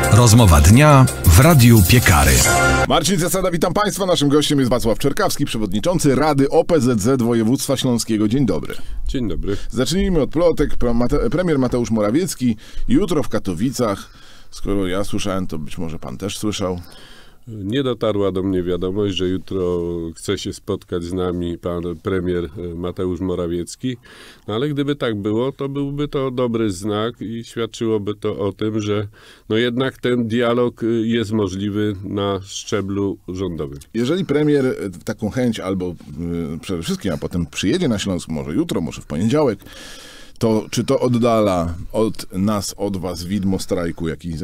Rozmowa dnia w Radiu Piekary. Marcin Zasada, witam Państwa. Naszym gościem jest Wacław Czerkawski, przewodniczący Rady OPZZ Województwa Śląskiego. Dzień dobry. Dzień dobry. Zacznijmy od plotek. Premier Mateusz Morawiecki jutro w Katowicach. Skoro ja słyszałem, to być może pan też słyszał. Nie dotarła do mnie wiadomość, że jutro chce się spotkać z nami pan premier Mateusz Morawiecki, no ale gdyby tak było, to byłby to dobry znak i świadczyłoby to o tym, że no jednak ten dialog jest możliwy na szczeblu rządowym. Jeżeli premier taką chęć albo przede wszystkim, a potem przyjedzie na Śląsk, może jutro, może w poniedziałek, to czy to oddala od nas, od was widmo strajku,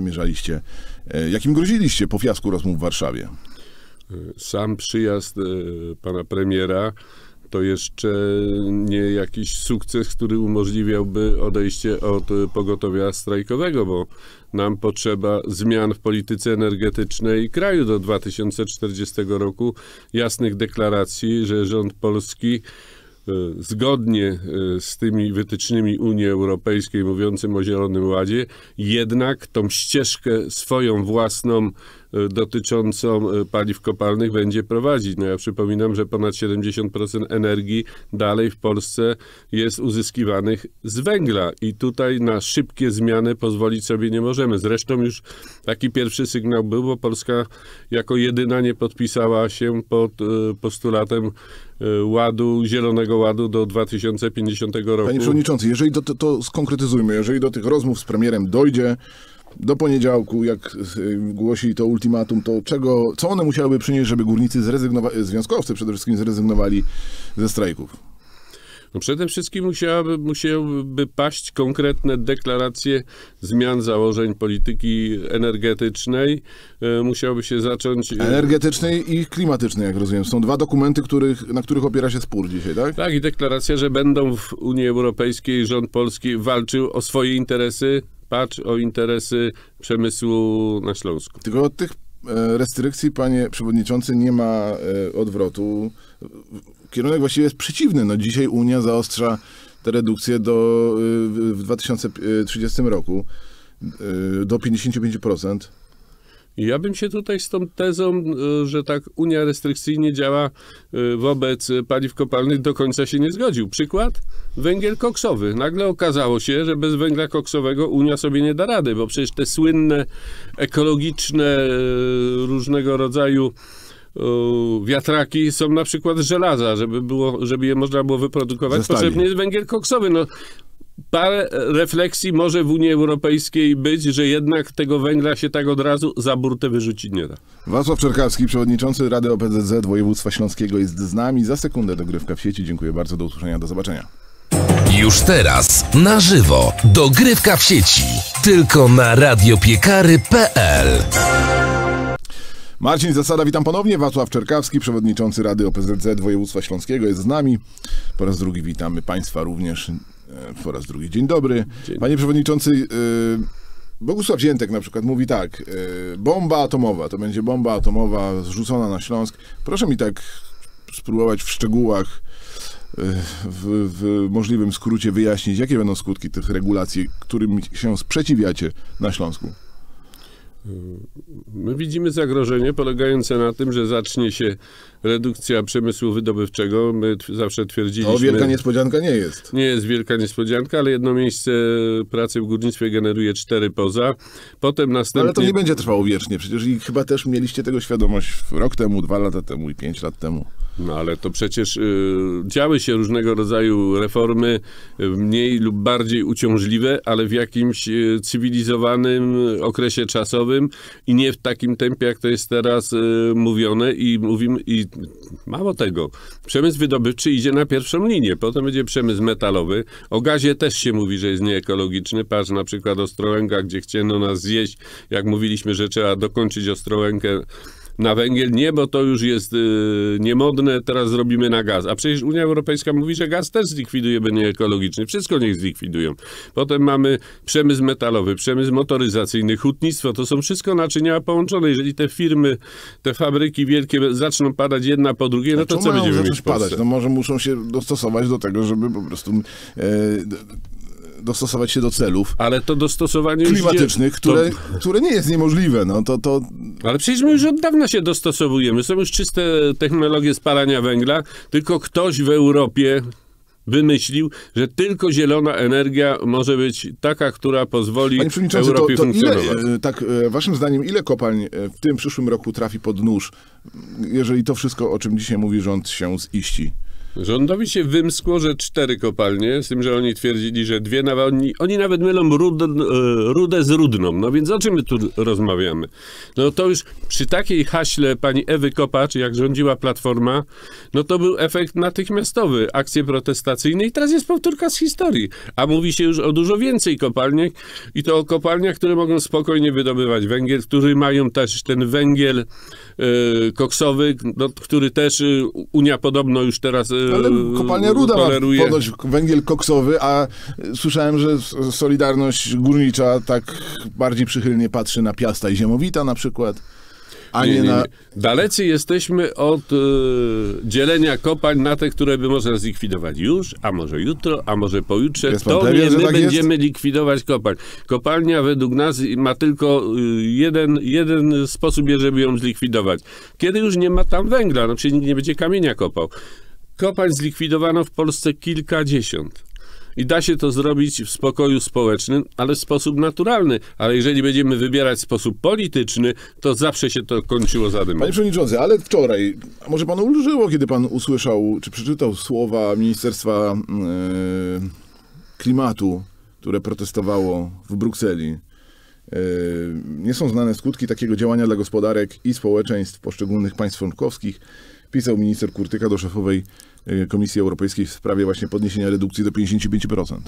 jakim groziliście po fiasku rozmów w Warszawie? Sam przyjazd pana premiera to jeszcze nie jakiś sukces, który umożliwiałby odejście od pogotowia strajkowego, bo nam potrzeba zmian w polityce energetycznej kraju do 2040 roku, jasnych deklaracji, że rząd polski zgodnie z tymi wytycznymi Unii Europejskiej mówiącym o Zielonym Ładzie, jednak tą ścieżkę swoją własną dotyczącą paliw kopalnych będzie prowadzić. No ja przypominam, że ponad 70% energii dalej w Polsce jest uzyskiwanych z węgla i tutaj na szybkie zmiany pozwolić sobie nie możemy. Zresztą już taki pierwszy sygnał był, bo Polska jako jedyna nie podpisała się pod postulatem Zielonego Ładu do 2050 roku. Panie Przewodniczący, jeżeli to skonkretyzujmy, jeżeli do tych rozmów z premierem dojdzie do poniedziałku, jak głosili to ultimatum, to co one musiałyby przynieść, żeby górnicy związkowcy przede wszystkim zrezygnowali ze strajków? No przede wszystkim musiałyby paść konkretne deklaracje zmian założeń polityki energetycznej. Musiałoby się zacząć... Energetycznej i klimatycznej, jak rozumiem. Są dwa dokumenty, na których opiera się spór dzisiaj, tak? Tak, i deklaracja, że będą w Unii Europejskiej, rząd polski walczył o swoje interesy, o interesy przemysłu na Śląsku. Tylko od tych restrykcji, panie przewodniczący, nie ma odwrotu. Kierunek właściwie jest przeciwny. No dzisiaj Unia zaostrza te redukcje w 2030 roku do 55%. Ja bym się tutaj z tą tezą, że tak Unia restrykcyjnie działa wobec paliw kopalnych, do końca się nie zgodził. Przykład? Węgiel koksowy. Nagle okazało się, że bez węgla koksowego Unia sobie nie da rady, bo przecież te słynne, ekologiczne, różnego rodzaju wiatraki są na przykład z żelaza, żeby je można było wyprodukować. Potrzebny jest węgiel koksowy. No, parę refleksji może w Unii Europejskiej być, że jednak tego węgla się tak od razu za burtę wyrzucić nie da. Wacław Czerkawski, przewodniczący Rady OPZZ Województwa Śląskiego jest z nami. Za sekundę dogrywka w sieci. Dziękuję bardzo, do usłyszenia, do zobaczenia. Już teraz na żywo dogrywka w sieci. Tylko na radiopiekary.pl. Marcin Zasada, witam ponownie. Wacław Czerkawski, przewodniczący Rady OPZZ Województwa Śląskiego jest z nami. Po raz drugi witamy Państwa również. Po raz drugi dzień dobry. Panie przewodniczący, Bogusław Ziętek na przykład mówi tak, bomba atomowa, to będzie bomba atomowa zrzucona na Śląsk. Proszę mi tak spróbować w szczegółach, w możliwym skrócie wyjaśnić, jakie będą skutki tych regulacji, którym się sprzeciwiacie na Śląsku. My widzimy zagrożenie polegające na tym, że zacznie się redukcja przemysłu wydobywczego. My zawsze twierdziliśmy... To wielka niespodzianka nie jest. Nie jest wielka niespodzianka, ale jedno miejsce pracy w górnictwie generuje 4 poza. Potem następnie... Ale to nie będzie trwało wiecznie. Przecież i chyba też mieliście tego świadomość rok temu, 2 lata temu i 5 lat temu. No ale to przecież działy się różnego rodzaju reformy, mniej lub bardziej uciążliwe, ale w jakimś cywilizowanym okresie czasowym i nie w takim tempie, jak to jest teraz mówione i mówimy, i mało tego, przemysł wydobywczy idzie na pierwszą linię, potem będzie przemysł metalowy. O gazie też się mówi, że jest nieekologiczny. Patrz na przykład Ostrołęka, gdzie chciano nas zjeść, jak mówiliśmy, że trzeba dokończyć Ostrołękę na węgiel. Nie, bo to już jest niemodne, teraz zrobimy na gaz. A przecież Unia Europejska mówi, że gaz też zlikwidujemy nieekologiczny. Wszystko niech zlikwidują. Potem mamy przemysł metalowy, przemysł motoryzacyjny, hutnictwo. To są wszystko naczynia połączone. Jeżeli te firmy, te fabryki wielkie zaczną padać jedna po drugiej, no to co będziemy mieć w Polsce? No może muszą się dostosować do tego, żeby po prostu dostosować się do celów Ale to dostosowanie klimatycznych, które nie jest niemożliwe. No, Ale przecież my już od dawna się dostosowujemy. Są już czyste technologie spalania węgla, tylko ktoś w Europie wymyślił, że tylko zielona energia może być taka, która pozwoli Europie funkcjonować. Waszym zdaniem, ile kopalń w tym przyszłym roku trafi pod nóż, jeżeli to wszystko, o czym dzisiaj mówi rząd, się ziści? Rządowi się wymskło, że 4 kopalnie, z tym, że oni twierdzili, że 2, oni nawet mylą rudę z rudną. No więc o czym my tu rozmawiamy? No to już przy takiej haśle pani Ewy Kopacz, jak rządziła Platforma, no to był efekt natychmiastowy, akcje protestacyjne i teraz jest powtórka z historii. A mówi się już o dużo więcej kopalniach i to o kopalniach, które mogą spokojnie wydobywać węgiel, które mają też ten węgiel koksowy, no, który też Unia podobno już teraz ale kopalnia Ruda toleruje. Ma ponoć węgiel koksowy, a słyszałem, że Solidarność Górnicza tak bardziej przychylnie patrzy na Piasta i Ziemowita na przykład, a nie na... Dalecy jesteśmy od dzielenia kopalń na te, które by można zlikwidować już, a może jutro, a może pojutrze. To nie my będziemy likwidować kopalń. Kopalnia według nas ma tylko jeden sposób, żeby ją zlikwidować. Kiedy już nie ma tam węgla, no czyli nikt nie będzie kamienia kopał. Kopalń zlikwidowano w Polsce kilkadziesiąt. I da się to zrobić w spokoju społecznym, ale w sposób naturalny. Ale jeżeli będziemy wybierać sposób polityczny, to zawsze się to kończyło zadymem. Panie Przewodniczący, ale wczoraj, a może panu ulżyło, kiedy pan usłyszał, czy przeczytał słowa Ministerstwa Klimatu, które protestowało w Brukseli. Nie są znane skutki takiego działania dla gospodarek i społeczeństw poszczególnych państw członkowskich. Pisał minister Kurtyka do szefowej Komisji Europejskiej w sprawie właśnie podniesienia redukcji do 55%.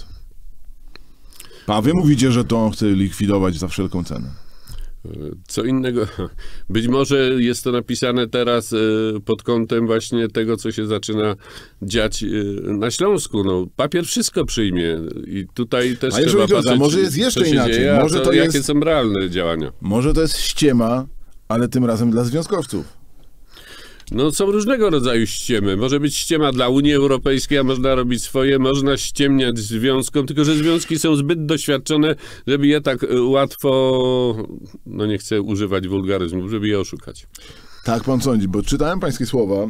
A wy mówicie, że to chce likwidować za wszelką cenę. Co innego, być może jest to napisane teraz pod kątem właśnie tego, co się zaczyna dziać na Śląsku. No, papier wszystko przyjmie i tutaj też trzeba patrzeć, a może jest jeszcze co się inaczej. dzieje, może to jakie są realne działania. Może to jest ściema, ale tym razem dla związkowców. No są różnego rodzaju ściemy. Może być ściema dla Unii Europejskiej, a można robić swoje, można ściemniać związkom, tylko że związki są zbyt doświadczone, żeby je tak łatwo, no nie chcę używać wulgaryzmu, żeby je oszukać. Tak pan sądzi, bo czytałem pańskie słowa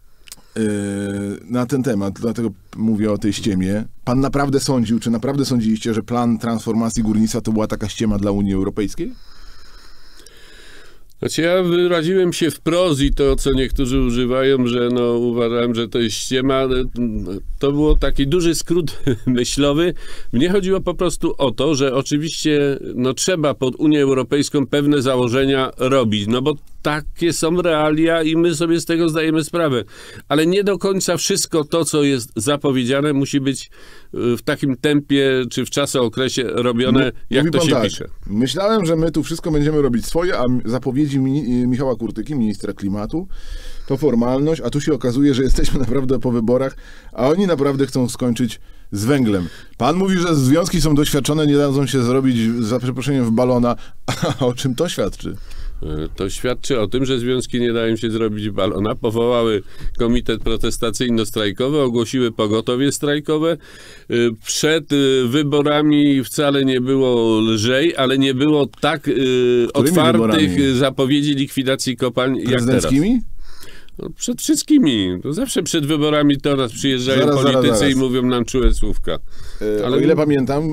na ten temat, dlatego mówię o tej ściemie. Pan naprawdę sądził, czy naprawdę sądziliście, że plan transformacji górnictwa to była taka ściema dla Unii Europejskiej? Znaczy ja wyraziłem się wprost i to, co niektórzy używają, że no uważałem, że to jest ściema, to było taki duży skrót myślowy. Mnie chodziło po prostu o to, że oczywiście no trzeba pod Unię Europejską pewne założenia robić, no bo takie są realia i my sobie z tego zdajemy sprawę. Ale nie do końca wszystko to, co jest zapowiedziane, musi być w takim tempie, czy w czasookresie robione, jak to się pisze. Myślałem, że my tu wszystko będziemy robić swoje, a zapowiedzi Michała Kurtyki, ministra klimatu, to formalność, a tu się okazuje, że jesteśmy naprawdę po wyborach, a oni naprawdę chcą skończyć z węglem. Pan mówi, że związki są doświadczone, nie dadzą się zrobić, za przeproszeniem, w balona. A o czym to świadczy? To świadczy o tym, że związki nie dają się zrobić w balona. Powołały komitet protestacyjno-strajkowy, ogłosiły pogotowie strajkowe. Przed wyborami wcale nie było lżej, ale nie było tak otwartych zapowiedzi likwidacji kopalń jak teraz. Prezydenckimi? No, przed wszystkimi. To zawsze przed wyborami do nas przyjeżdżają politycy i mówią nam czułe słówka. Ale o ile pamiętam,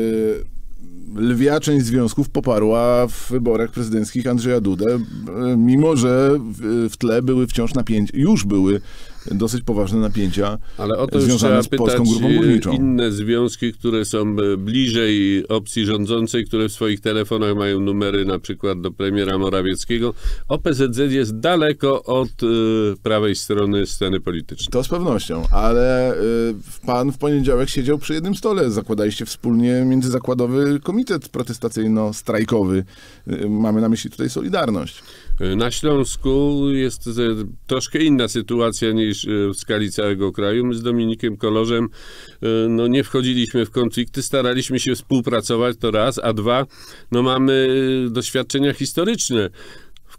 lwia część związków poparła w wyborach prezydenckich Andrzeja Dudę, mimo że w tle były wciąż napięcia, już były dosyć poważne napięcia. Ale o to związane z Polską Grupą Górniczą. Inne związki, które są bliżej opcji rządzącej, które w swoich telefonach mają numery na przykład do premiera Morawieckiego. OPZZ jest daleko od prawej strony sceny politycznej. To z pewnością, ale pan w poniedziałek siedział przy jednym stole. Zakładaliście wspólnie międzyzakładowy komitet protestacyjno-strajkowy. Mamy na myśli tutaj Solidarność. Na Śląsku jest troszkę inna sytuacja niż w skali całego kraju. My z Dominikiem Kolorzem no, nie wchodziliśmy w konflikty, staraliśmy się współpracować, to raz, a dwa, no mamy doświadczenia historyczne. W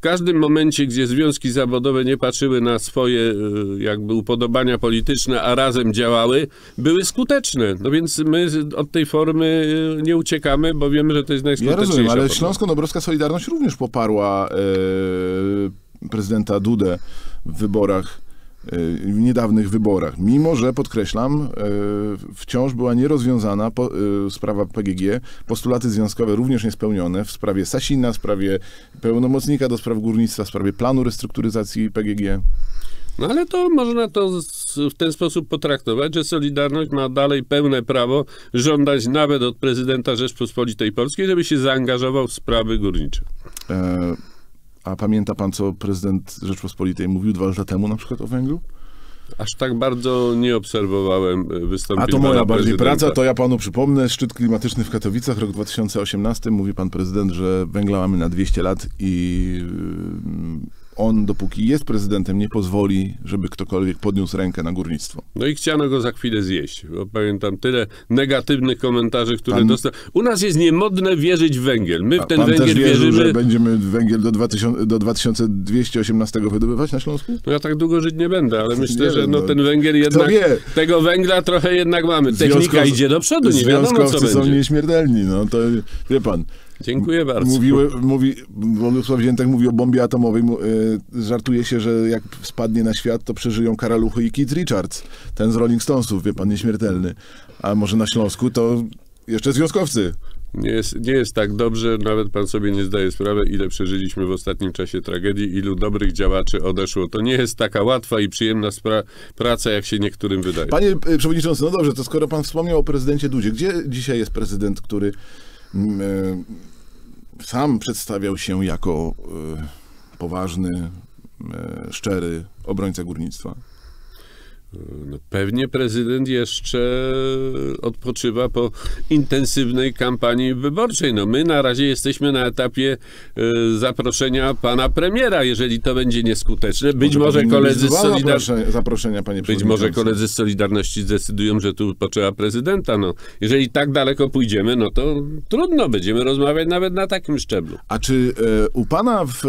każdym momencie, gdzie związki zawodowe nie patrzyły na swoje jakby upodobania polityczne, a razem działały, były skuteczne. No więc my od tej formy nie uciekamy, bo wiemy, że to jest najskuteczniejsza. Ja rozumiem, ale forma. Śląsko-Dąbrowska Solidarność również poparła prezydenta Dudę w wyborach, w niedawnych wyborach, mimo że, podkreślam, wciąż była nierozwiązana sprawa PGG, postulaty związkowe również niespełnione w sprawie Sasina, w sprawie pełnomocnika do spraw górnictwa, w sprawie planu restrukturyzacji PGG. No ale to można to w ten sposób potraktować, że Solidarność ma dalej pełne prawo żądać nawet od prezydenta Rzeczpospolitej Polskiej, żeby się zaangażował w sprawy górnicze. A pamięta pan, co prezydent Rzeczpospolitej mówił 2 lata temu na przykład o węglu? Aż tak bardzo nie obserwowałem wystąpień. A to moja bardziej prezydenta. praca, to ja panu przypomnę. Szczyt klimatyczny w Katowicach, rok 2018. Mówi pan prezydent, że węgla mamy na 200 lat i on, dopóki jest prezydentem, nie pozwoli, żeby ktokolwiek podniósł rękę na górnictwo. No i chciano go za chwilę zjeść. Bo pamiętam tyle negatywnych komentarzy, które dostał. U nas jest niemodne wierzyć w węgiel. My w ten pan węgiel też wierzył, wierzymy. że będziemy węgiel do 2218 wydobywać na Śląsku? No ja tak długo żyć nie będę, ale myślę, Nie że wiem, no, no. ten węgiel jednak, wie? tego węgla trochę jednak mamy. Technika idzie do przodu, nie wiadomo co Związkowcy są będzie. nieśmiertelni, no to wie pan. Dziękuję bardzo. Władysław Ziętek mówi o bombie atomowej. Żartuje się, że jak spadnie na świat, to przeżyją Karaluchy i Keith Richards. Ten z Rolling Stonesów, wie pan, nieśmiertelny. A może na Śląsku to jeszcze związkowcy. Nie jest tak dobrze, nawet pan sobie nie zdaje sprawy, ile przeżyliśmy w ostatnim czasie tragedii, ilu dobrych działaczy odeszło. To nie jest taka łatwa i przyjemna praca, jak się niektórym wydaje. Panie przewodniczący, no dobrze, to skoro pan wspomniał o prezydencie Dudzie, gdzie dzisiaj jest prezydent, który sam przedstawiał się jako poważny, szczery obrońca górnictwa? No, pewnie prezydent jeszcze odpoczywa po intensywnej kampanii wyborczej. No my na razie jesteśmy na etapie zaproszenia pana premiera, jeżeli to będzie nieskuteczne. Być może koledzy z Solidarności... zaproszenia, panie Być może koledzy z Solidarności zdecydują, że tu potrzeba prezydenta. No, jeżeli tak daleko pójdziemy, no to trudno, będziemy rozmawiać nawet na takim szczeblu. A czy u pana w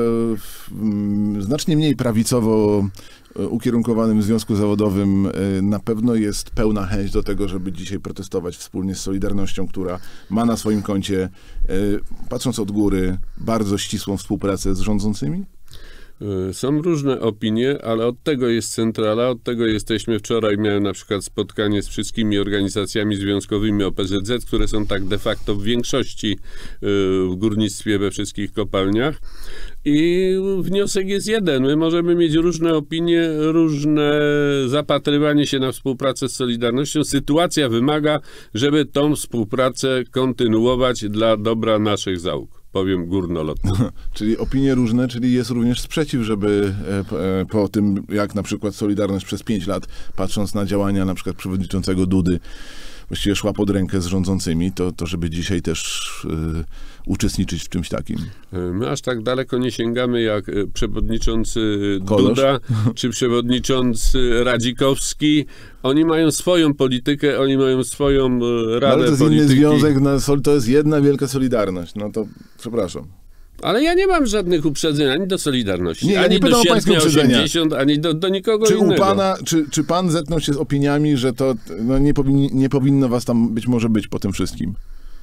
znacznie mniej prawicowo ukierunkowanym związku zawodowym na pewno jest pełna chęć do tego, żeby dzisiaj protestować wspólnie z Solidarnością, która ma na swoim koncie, patrząc od góry, bardzo ścisłą współpracę z rządzącymi? Są różne opinie, ale od tego jest centrala, od tego jesteśmy. Wczoraj miałem na przykład spotkanie z wszystkimi organizacjami związkowymi OPZZ, które są tak de facto w większości w górnictwie we wszystkich kopalniach. I wniosek jest jeden. My możemy mieć różne opinie, różne zapatrywanie się na współpracę z Solidarnością. Sytuacja wymaga, żeby tą współpracę kontynuować dla dobra naszych załóg. Powiem górnolotnie. Czyli opinie różne, czyli jest również sprzeciw, żeby po tym, jak na przykład Solidarność przez 5 lat, patrząc na działania na przykład przewodniczącego Dudy, właściwie szła pod rękę z rządzącymi, to żeby dzisiaj też uczestniczyć w czymś takim. My aż tak daleko nie sięgamy jak przewodniczący Kolosz. Duda czy przewodniczący Radzikowski. Oni mają swoją politykę, oni mają swoją radę ale to jest polityki. inny związek, to jest jedna wielka Solidarność. No to przepraszam. Ale ja nie mam żadnych uprzedzeń ani do Solidarności, Nie, ani nie pytam do o pańskie Sierpnia uprzedzenia. 80, ani do nikogo Czy innego. u pana, czy pan zetknął się z opiniami, że to no, nie powinno was tam być może być po tym wszystkim?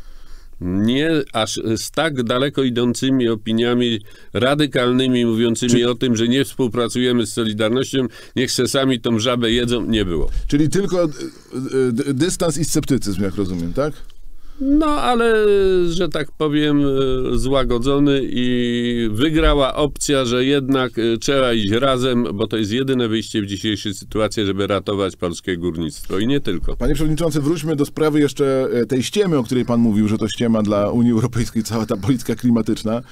Nie aż z tak daleko idącymi opiniami radykalnymi, mówiącymi o tym, że nie współpracujemy z Solidarnością, niech se sami tą żabę jedzą, nie było. Czyli tylko dystans i sceptycyzm, jak rozumiem, tak? No, ale, że tak powiem, złagodzony i wygrała opcja, że jednak trzeba iść razem, bo to jest jedyne wyjście w dzisiejszej sytuacji, żeby ratować polskie górnictwo i nie tylko. Panie przewodniczący, wróćmy do sprawy jeszcze tej ściemy, o której pan mówił, że to ściema dla Unii Europejskiej, cała ta polityka klimatyczna.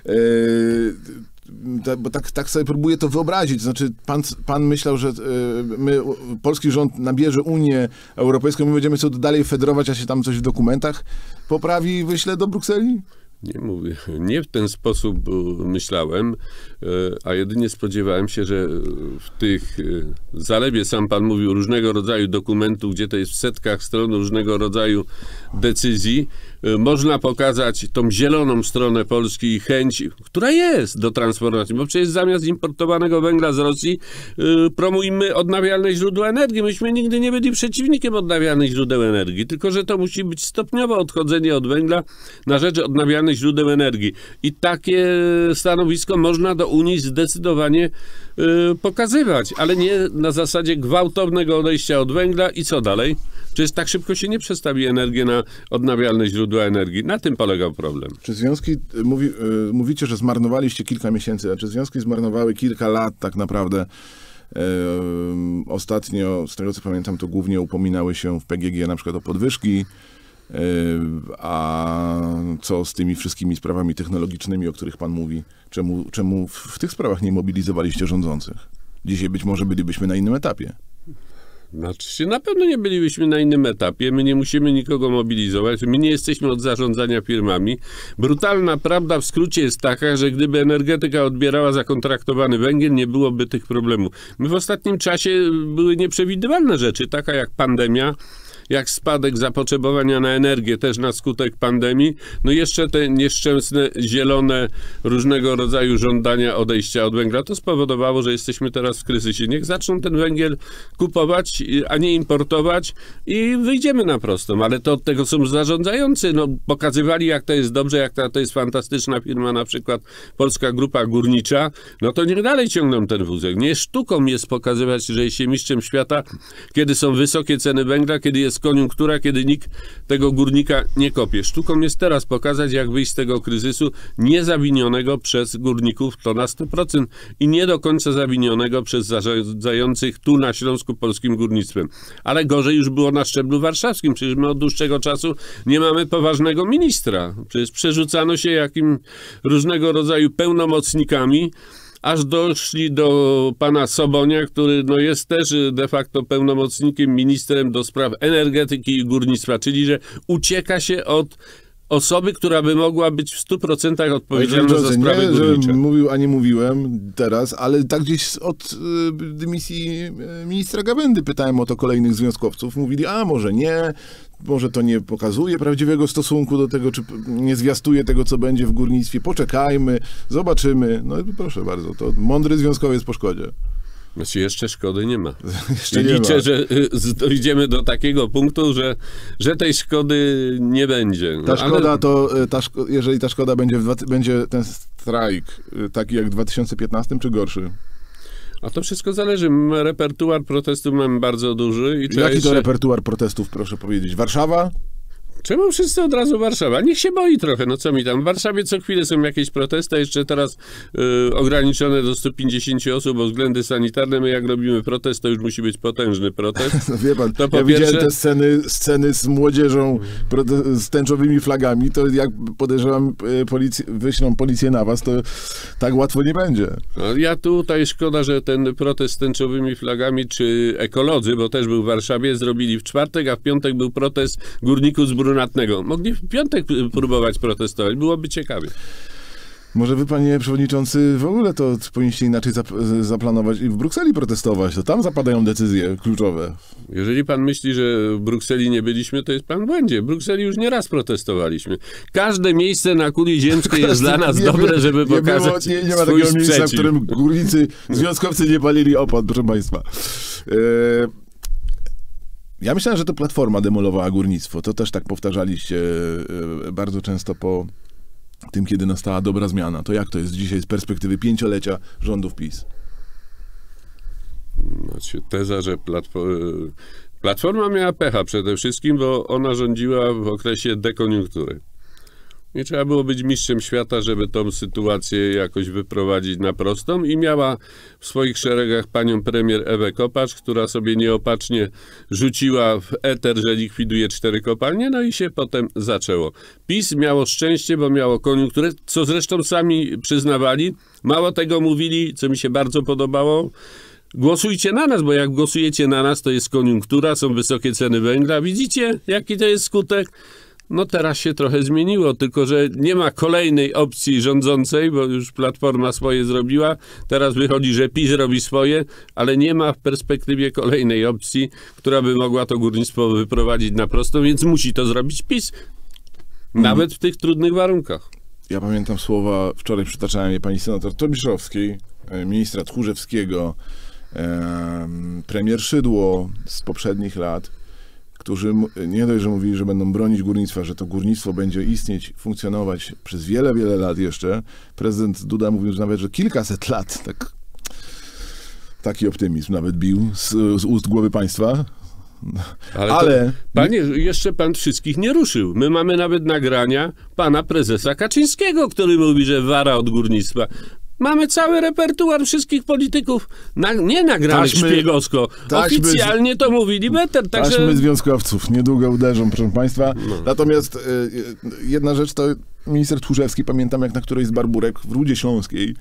Bo tak sobie próbuję to wyobrazić. Znaczy, pan myślał, że polski rząd nabierze Unię Europejską, my będziemy co dalej federować, a się tam coś w dokumentach poprawi i wyśle do Brukseli? Nie mówię, nie w ten sposób myślałem, a jedynie spodziewałem się, że w tych zalewie, sam pan mówił, różnego rodzaju dokumentów, gdzie to jest w setkach stron różnego rodzaju decyzji, można pokazać tą zieloną stronę Polski i chęć, która jest do transformacji, bo przecież zamiast importowanego węgla z Rosji promujmy odnawialne źródła energii. Myśmy nigdy nie byli przeciwnikiem odnawialnych źródeł energii, tylko że to musi być stopniowe odchodzenie od węgla na rzecz odnawialnych źródeł energii. I takie stanowisko można do Unii zdecydowanie pokazywać, ale nie na zasadzie gwałtownego odejścia od węgla i co dalej? Przecież tak szybko się nie przestawi energię na odnawialne źródła energii. Na tym polegał problem. Czy związki, mówicie, że zmarnowaliście kilka miesięcy, a czy związki zmarnowały kilka lat tak naprawdę? Ostatnio, z tego co pamiętam, to głównie upominały się w PGG na przykład o podwyżki, a co z tymi wszystkimi sprawami technologicznymi, o których pan mówi? Czemu w tych sprawach nie mobilizowaliście rządzących? Dzisiaj być może bylibyśmy na innym etapie. Znaczy, na pewno nie bylibyśmy na innym etapie, my nie musimy nikogo mobilizować, my nie jesteśmy od zarządzania firmami. Brutalna prawda w skrócie jest taka, że gdyby energetyka odbierała zakontraktowany węgiel, nie byłoby tych problemów. My w ostatnim czasie były nieprzewidywalne rzeczy, taka jak pandemia, jak spadek zapotrzebowania na energię też na skutek pandemii, no jeszcze te nieszczęsne, zielone, różnego rodzaju żądania odejścia od węgla. To spowodowało, że jesteśmy teraz w kryzysie. Niech zaczną ten węgiel kupować, a nie importować i wyjdziemy na prostą. Ale to od tego są zarządzający. No, pokazywali, jak to jest dobrze, jak to jest fantastyczna firma, na przykład Polska Grupa Górnicza, no to niech dalej ciągną ten wózek. Nie sztuką jest pokazywać, że jest się mistrzem świata, kiedy są wysokie ceny węgla, kiedy jest koniunktura, kiedy nikt tego górnika nie kopie. Sztuką jest teraz pokazać, jak wyjść z tego kryzysu niezawinionego przez górników to na 100% i nie do końca zawinionego przez zarządzających tu na Śląsku polskim górnictwem. Ale gorzej już było na szczeblu warszawskim. Przecież my od dłuższego czasu nie mamy poważnego ministra. Przecież przerzucano się jakim różnego rodzaju pełnomocnikami, aż doszli do pana Sobonia, który no jest też de facto pełnomocnikiem, ministrem do spraw energetyki i górnictwa, czyli że ucieka się od osoby, która by mogła być w 100% odpowiedzialna za sprawy górnicze. Nie, mówił, a nie mówiłem teraz, ale tak gdzieś od dymisji ministra Gawędy pytałem o to kolejnych związkowców. Mówili, a może nie, może to nie pokazuje prawdziwego stosunku do tego, czy nie zwiastuje tego, co będzie w górnictwie. Poczekajmy, zobaczymy. No i proszę bardzo, to mądry związkowiec po szkodzie. Znaczy jeszcze szkody nie ma. Jeszcze liczę, nie ma. że dojdziemy do takiego punktu, że tej szkody nie będzie. No, ta szkoda to, jeżeli ta szkoda będzie ten strajk taki jak w 2015, czy gorszy? A to wszystko zależy. Repertuar protestu mamy bardzo duży. I Jaki to repertuar protestów, proszę powiedzieć? Warszawa? Czemu wszyscy od razu Warszawa? Niech się boi trochę, no co mi tam. W Warszawie co chwilę są jakieś protesty, jeszcze teraz ograniczone do 150 osób o względy sanitarne. My jak robimy protest, to już musi być potężny protest. No wie pan, to ja widziałem te sceny z młodzieżą z tęczowymi flagami, to jak podejrzewam wyślą policję na was, to tak łatwo nie będzie. No, ja tutaj szkoda, że ten protest z tęczowymi flagami, czy ekolodzy, bo też był w Warszawie, zrobili w czwartek, a w piątek był protest górników z Brunatnego. Mogli w piątek próbować protestować, byłoby ciekawie. Może wy, panie przewodniczący, w ogóle to powinniście inaczej zaplanować i w Brukseli protestować, to tam zapadają decyzje kluczowe. Jeżeli pan myśli, że w Brukseli nie byliśmy, to jest pan w błędzie. W Brukseli już nie raz protestowaliśmy. Każde miejsce na kuli ziemskiej jest dla nas dobre, żeby pokazać nie ma takiego miejsca, w którym górnicy, związkowcy nie palili opłat, proszę państwa. Ja myślałem, że to Platforma demolowała górnictwo. To też tak powtarzaliście bardzo często po tym, kiedy nastała dobra zmiana. To jak to jest dzisiaj z perspektywy 5-lecia rządów PiS? Znaczy, teza, że Platforma miała pecha przede wszystkim, bo ona rządziła w okresie dekoniunktury. I trzeba było być mistrzem świata, żeby tą sytuację jakoś wyprowadzić na prostą i miała w swoich szeregach panią premier Ewę Kopacz, która sobie nieopatrznie rzuciła w eter, że likwiduje 4 kopalnie, no i się potem zaczęło. PiS miało szczęście, bo miało koniunkturę, co zresztą sami przyznawali. Mało tego mówili, co mi się bardzo podobało, głosujcie na nas, bo jak głosujecie na nas, to jest koniunktura, są wysokie ceny węgla. Widzicie, jaki to jest skutek? No teraz się trochę zmieniło, tylko że nie ma kolejnej opcji rządzącej, bo już Platforma swoje zrobiła. Teraz wychodzi, że PiS robi swoje, ale nie ma w perspektywie kolejnej opcji, która by mogła to górnictwo wyprowadzić na prostą, więc musi to zrobić PiS. Nawet w tych trudnych warunkach. Ja pamiętam słowa, wczoraj przytaczałem je pani senator Tobiszowskiej, ministra Tchórzewskiego, premier Szydło z poprzednich lat, którzy nie dość, że mówili, że będą bronić górnictwa, że to górnictwo będzie istnieć, funkcjonować przez wiele, wiele lat jeszcze. Prezydent Duda mówił nawet, że kilkaset lat. Taki optymizm nawet bił z ust głowy państwa. Ale panie, jeszcze pan wszystkich nie ruszył. My mamy nawet nagrania pana prezesa Kaczyńskiego, który mówi, że wara od górnictwa. Mamy cały repertuar wszystkich polityków, nie nagranych szpiegowsko. Oficjalnie to mówili better. Taśmy związkowców niedługo uderzą, proszę państwa. No. Natomiast jedna rzecz to minister Tchórzewski, pamiętam jak na którejś z barburek w Rudzie Śląskiej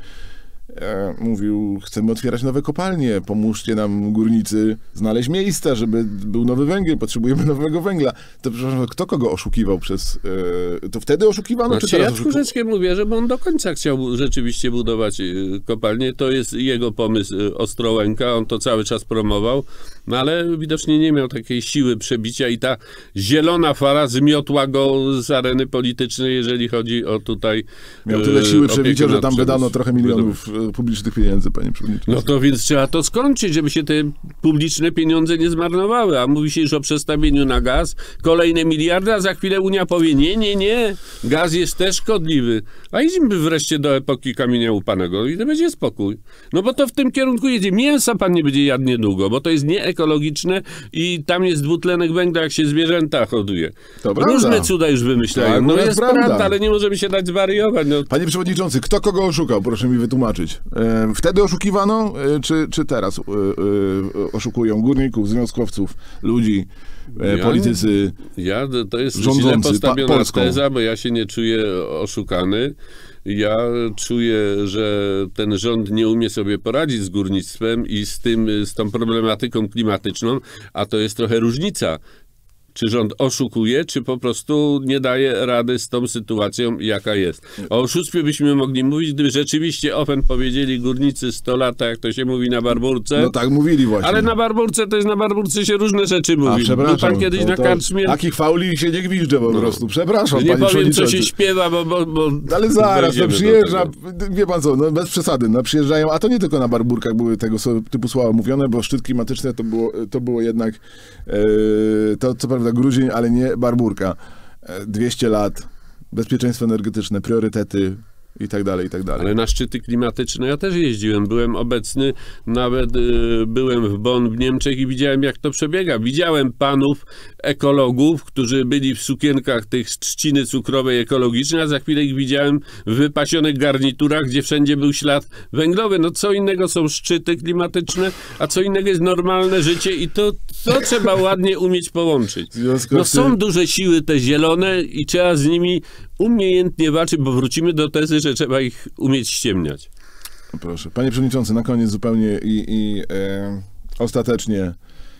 mówił, chcemy otwierać nowe kopalnie, pomóżcie nam górnicy znaleźć miejsca, żeby był nowy węgiel, potrzebujemy nowego węgla. To przepraszam, kto kogo oszukiwał przez... To wtedy oszukiwano, znaczy, czy teraz ja Tchórzewskiemu wierzę, bo on do końca chciał rzeczywiście budować kopalnię. To jest jego pomysł Ostrołęka, on to cały czas promował, no ale widocznie nie miał takiej siły przebicia i ta zielona fala zmiotła go z areny politycznej, jeżeli chodzi o tutaj... Miał tyle siły przebicia, że tam wydano trochę milionów publicznych pieniędzy, panie przewodniczący. No to więc trzeba to skończyć, żeby się te publiczne pieniądze nie zmarnowały, a mówi się już o przestawieniu na gaz, kolejne miliardy, a za chwilę Unia powie, nie, gaz jest też szkodliwy, a idźmy wreszcie do epoki kamienia łupanego i to będzie spokój. No bo to w tym kierunku jedzie. Mięsa pan nie będzie jadł niedługo, bo to jest nieekologiczne i tam jest dwutlenek węgla, jak się zwierzęta hoduje. Różne cuda już wymyślają. Tak, no jest prawda, ale nie możemy się dać zwariować. No. Panie przewodniczący, kto kogo oszukał? Proszę mi wytłumaczyć. Wtedy oszukiwano, czy teraz oszukują górników, związkowców, ludzi, politycy to jest rządzący źle postawiona Polską teza, bo ja się nie czuję oszukany. Ja czuję, że ten rząd nie umie sobie poradzić z górnictwem i z tą problematyką klimatyczną, a to jest trochę różnica. Czy rząd oszukuje, czy po prostu nie daje rady z tą sytuacją, jaka jest. O oszustwie byśmy mogli mówić, gdyby rzeczywiście Ofen powiedzieli górnicy 100 lat, jak to się mówi na Barburce. No tak mówili właśnie. Ale na Barburce się różne rzeczy mówi. Przepraszam. Był pan kiedyś na karczmie? Takich fauli się nie gwizdże po prostu. Przepraszam, nie panie powiem, co się śpiewa, bo ale zaraz, przyjeżdża, wie pan co, bez przesady, przyjeżdżają, a to nie tylko na Barburkach były tego typu słowa mówione, bo szczyt klimatyczny to było jednak, to co prawda Grudzień, ale nie Barburka. 200 lat, bezpieczeństwo energetyczne, priorytety i tak dalej, i tak dalej. Ale na szczyty klimatyczne ja też jeździłem, byłem obecny, nawet byłem w Bonn w Niemczech i widziałem, jak to przebiega. Widziałem panów ekologów, którzy byli w sukienkach tych z trzciny cukrowej ekologicznej, a za chwilę ich widziałem w wypasionych garniturach, gdzie wszędzie był ślad węglowy. No co innego są szczyty klimatyczne, a co innego jest normalne życie i to trzeba ładnie umieć połączyć. No są duże siły te zielone i trzeba z nimi umiejętnie walczyć, bo wrócimy do tezy, że trzeba ich umieć ściemniać. Proszę. Panie przewodniczący, na koniec zupełnie ostatecznie.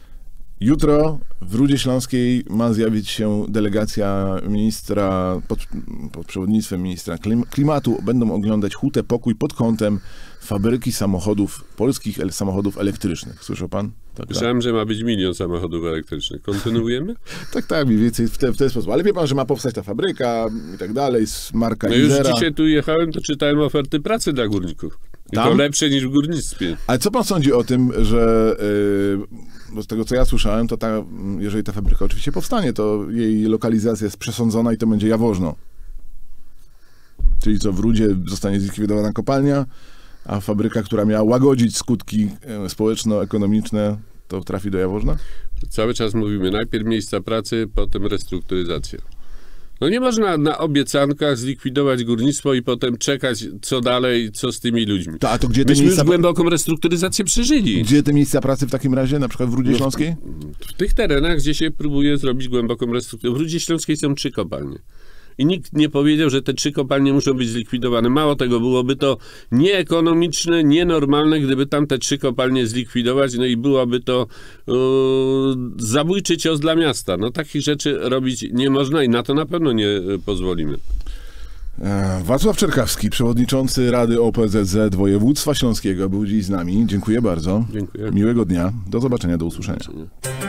Jutro w Rudzie Śląskiej ma zjawić się delegacja ministra, pod przewodnictwem ministra klimatu. Będą oglądać hutę Pokój pod kątem fabryki samochodów, polskich samochodów elektrycznych. Słyszał pan? Myślałem, że ma być 1 milion samochodów elektrycznych. Kontynuujemy? Tak, mniej więcej w ten sposób. Ale wie pan, że ma powstać ta fabryka i tak dalej, marka Izera. Już dzisiaj tu jechałem, to czytałem oferty pracy dla górników. I to lepsze niż w górnictwie. Ale co pan sądzi o tym, że bo z tego, co ja słyszałem, to jeżeli ta fabryka oczywiście powstanie, to jej lokalizacja jest przesądzona i to będzie Jaworzno. Czyli co, w Rudzie zostanie zlikwidowana kopalnia, a fabryka, która miała łagodzić skutki społeczno-ekonomiczne, to trafi do Jaworzna? Cały czas mówimy, najpierw miejsca pracy, potem restrukturyzacja. No nie można na obiecankach zlikwidować górnictwo i potem czekać, co dalej, co z tymi ludźmi. A to gdzie Myśmy już głęboką restrukturyzację przeżyli. Gdzie te miejsca pracy w takim razie, na przykład w Rudzie Śląskiej? W tych terenach, gdzie się próbuje zrobić głęboką restrukturyzację. W Rudzie Śląskiej są 3 kopalnie. i nikt nie powiedział, że te 3 kopalnie muszą być zlikwidowane. Mało tego, byłoby to nieekonomiczne, nienormalne, gdyby tam te 3 kopalnie zlikwidować, no i byłaby to zabójczy cios dla miasta. No takich rzeczy robić nie można i na to na pewno nie pozwolimy. Wacław Czerkawski, przewodniczący Rady OPZZ Województwa Śląskiego, był dziś z nami. Dziękuję bardzo. Dziękuję. Miłego dnia. Do zobaczenia, do usłyszenia.